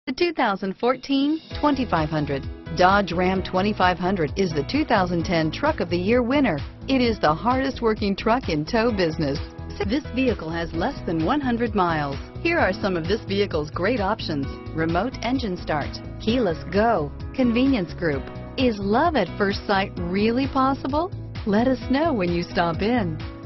The 2014 2500. Dodge Ram 2500 is the 2010 Truck of the Year winner. It is the hardest working truck in tow business. This vehicle has less than 100 miles. Here are some of this vehicle's great options: remote engine start, keyless go, convenience group. Is love at first sight really possible? Let us know when you stop in.